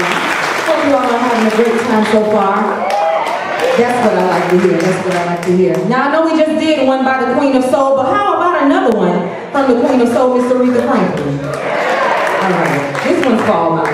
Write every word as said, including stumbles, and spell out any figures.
Hope you all are having a great time so far. That's what I like to hear. That's what I like to hear. Now, I know we just did one by the Queen of Soul, but how about another one from the Queen of Soul, Miss Aretha Franklin? All right. This one's called